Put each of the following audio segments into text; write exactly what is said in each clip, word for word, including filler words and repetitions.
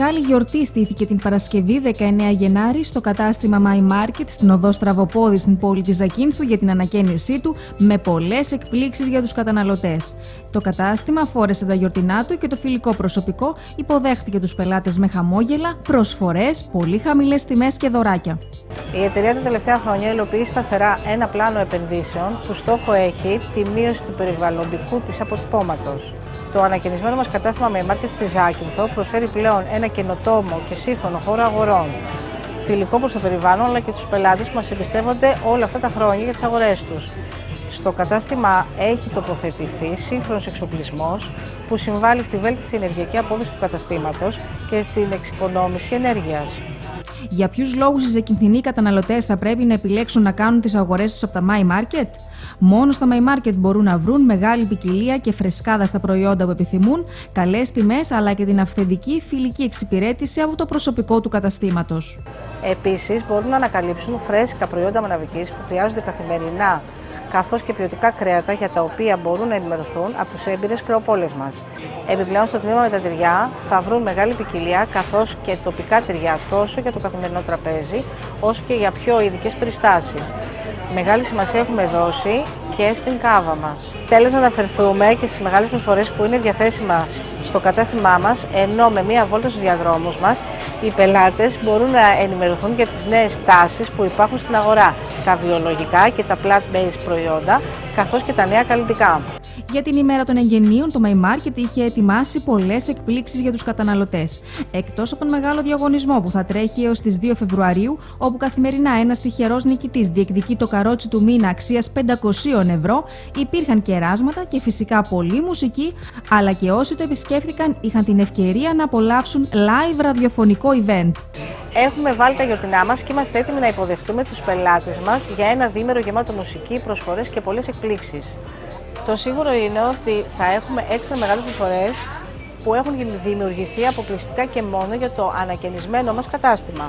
μεγάλη γιορτή στήθηκε την Παρασκευή δεκαεννέα Γενάρη στο κατάστημα My Market στην οδό Στραβοπόδη στην πόλη της Ζακίνθου για την ανακαίνισή του με πολλές εκπλήξεις για τους καταναλωτές. Το κατάστημα φόρεσε τα γιορτινά του και το φιλικό προσωπικό υποδέχτηκε τους πελάτες με χαμόγελα, προσφορές, πολύ χαμηλές τιμές και δωράκια. Η εταιρεία τα τελευταία χρόνια υλοποιεί σταθερά ένα πλάνο επενδύσεων που στόχο έχει τη μείωση του περιβαλλοντικού της αποτυπώματος. Το ανακαινισμένο μας κατάστημα My Market στη Ζάκυνθο προσφέρει πλέον ένα καινοτόμο και σύγχρονο χώρο αγορών, φιλικό προς το περιβάλλον αλλά και τους πελάτες που μας εμπιστεύονται όλα αυτά τα χρόνια για τις αγορές τους. Στο κατάστημα έχει τοποθετηθεί σύγχρονος εξοπλισμός που συμβάλλει στη βέλτιστη ενεργειακή απόδοση του καταστήματος και στην εξοικονόμηση ενέργειας. Για ποιους λόγους οι ζακυνθινοί καταναλωτές θα πρέπει να επιλέξουν να κάνουν τις αγορές τους από τα My Market? Μόνο στα My Market μπορούν να βρουν μεγάλη ποικιλία και φρεσκάδα στα προϊόντα που επιθυμούν, καλές τιμές αλλά και την αυθεντική φιλική εξυπηρέτηση από το προσωπικό του καταστήματος. Επίσης, μπορούν να ανακαλύψουν φρέσκα προϊόντα μαναβικής που χρειάζονται καθημερινά, καθώς και ποιοτικά κρέατα για τα οποία μπορούν να ενημερωθούν από τους έμπειρες κρεοπόλες μας. Επιπλέον, στο τμήμα με τα τυριά θα βρουν μεγάλη ποικιλία καθώς και τοπικά τυριά τόσο για το καθημερινό τραπέζι όσο και για πιο ειδικές περιστάσεις. Μεγάλη σημασία έχουμε δώσει και στην κάβα μας. Τέλος, να αναφερθούμε και στις μεγάλες προσφορές που είναι διαθέσιμα στο κατάστημά μας, ενώ με μία βόλτα στους διαδρόμους μας οι πελάτες μπορούν να ενημερωθούν για τις νέες τάσεις που υπάρχουν στην αγορά, τα βιολογικά και τα plant-based προϊόντα, καθώς και τα νέα καλλιτικά. Για την ημέρα των εγγενείων, το My Market είχε ετοιμάσει πολλές εκπλήξεις για τους καταναλωτές. Εκτός από τον μεγάλο διαγωνισμό που θα τρέχει έως τις δύο Φεβρουαρίου, όπου καθημερινά ένας τυχερός νικητής διεκδικεί το καρότσι του μήνα αξίας πεντακόσια ευρώ, υπήρχαν κεράσματα και φυσικά πολλή μουσική, αλλά και όσοι το επισκέφθηκαν είχαν την ευκαιρία να απολαύσουν live ραδιοφωνικό event. Έχουμε βάλει τα γιορτινά μας και είμαστε έτοιμοι να υποδεχτούμε τους πελάτες μας για ένα διήμερο γεμάτο μουσική, προσφορές και πολλές εκπλήξεις. Το σίγουρο είναι ότι θα έχουμε έξτρα μεγάλες προσφορές που έχουν δημιουργηθεί αποκλειστικά και μόνο για το ανακαινισμένο μας κατάστημα.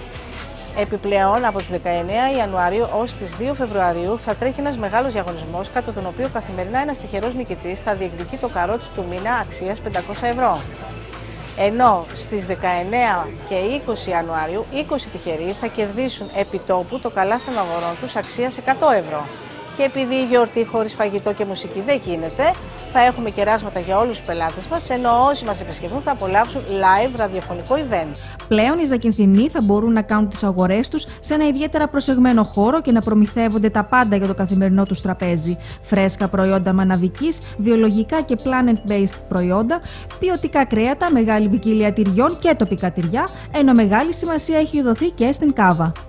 Επιπλέον, από τις δεκαεννέα Ιανουαρίου ως τις δύο Φεβρουαρίου θα τρέχει ένας μεγάλος διαγωνισμός, κατά τον οποίο καθημερινά ένας τυχερός νικητής θα διεκδικεί το καρότσι του μήνα αξίας πεντακόσια ευρώ. Ενώ στις δεκαεννέα και είκοσι Ιανουαρίου, είκοσι τυχεροί θα κερδίσουν επιτόπου το καλάθι των αγορών τους αξίας εκατό ευρώ. Και επειδή η γιορτή χωρίς φαγητό και μουσική δεν γίνεται, θα έχουμε κεράσματα για όλους τους πελάτες μας, ενώ όσοι μας επισκεφτούν θα απολαύσουν live ραδιοφωνικό event. Πλέον οι Ζακυνθινοί θα μπορούν να κάνουν τις αγορές τους σε ένα ιδιαίτερα προσεγμένο χώρο και να προμηθεύονται τα πάντα για το καθημερινό τους τραπέζι. Φρέσκα προϊόντα μαναβικής, βιολογικά και planet-based προϊόντα, ποιοτικά κρέατα, μεγάλη ποικιλία τυριών και τοπικά τυριά, ενώ μεγάλη σημασία έχει δοθεί και στην κάβα.